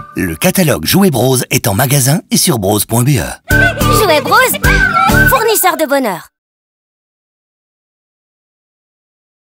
Le catalogue Jouets Bros est en magasin et sur bros.be. Jouets Bros, fournisseur de bonheur.